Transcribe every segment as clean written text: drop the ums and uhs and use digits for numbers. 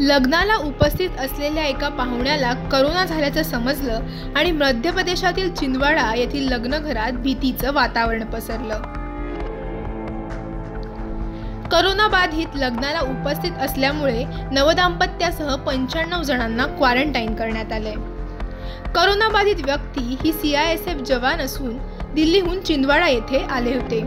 लग्नाला उपस्थित असलेल्या एका पाहुण्याला कोरोना झाल्याचं समजलं आणि मध्य प्रदेशातील छिंदवाडा येथील लग्नघरात भीतीचं वातावरण पसरलं। कोरोना बाधित लग्नाला उपस्थित असल्यामुळे नवदाम्पत्यासह 95 जणांना क्वारंटाईन करण्यात आले। कोरोना बाधित व्यक्ती ही CISF जवान असून दिल्लीहून छिंदवाडा येथे आले होते।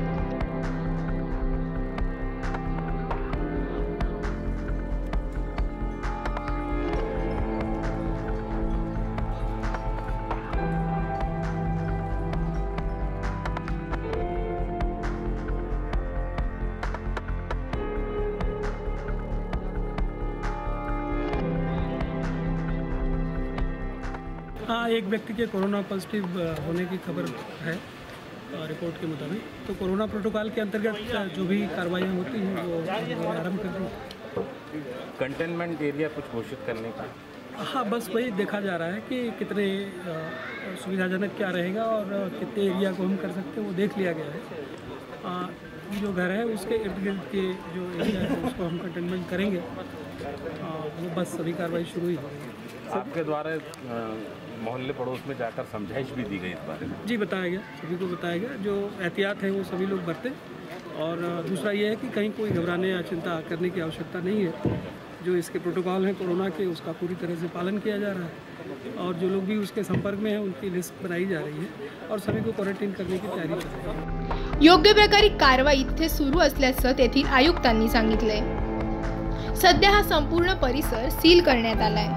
हाँ, एक व्यक्ति के कोरोना पॉजिटिव होने की खबर है रिपोर्ट के मुताबिक। तो कोरोना प्रोटोकॉल के अंतर्गत जो भी कार्रवाइयाँ होती हैं वो आरंभ कर दी। कंटेनमेंट एरिया कुछ घोषित करने का? हाँ, बस वही देखा जा रहा है कि कितने सुविधाजनक क्या रहेगा और कितने एरिया को हम कर सकते हैं वो देख लिया गया है। जो घर है उसके इर्द गिर्द के जो एरिया है उसको हम कंटेनमेंट करेंगे। वो बस सभी कार्रवाई शुरू ही होगी। आपके द्वारा मोहल्ले पड़ोस में जाकर समझाइश भी दी गई इस बारे में? जी, बताया गया, सभी को बताया गया। जो एहतियात है वो सभी लोग बरतें। और दूसरा ये है कि कहीं कोई घबराने या चिंता करने की आवश्यकता नहीं है। जो इसके प्रोटोकॉल हैं कोरोना के उसका पूरी तरह से पालन किया जा रहा है और जो लोग भी उसके संपर्क में हैं उनकी लिस्ट बनाई जा रही है और सभी को क्वारंटाईन करने की तयारी चल रही है। योग्य प्रकारे कारवाई इथे सुरू असल्याचं तेथील आयुक्तांनी सांगितले। सध्या हा संपूर्ण परिसर सील करण्यात आलाय।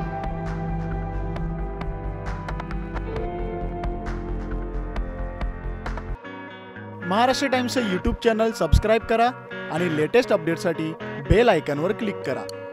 महाराष्ट्र टाइम्सचं यूट्यूब चॅनल सबस्क्राइब करा आणि लेटेस्ट अपडेट्ससाठी बेल आयकॉनवर क्लिक करा।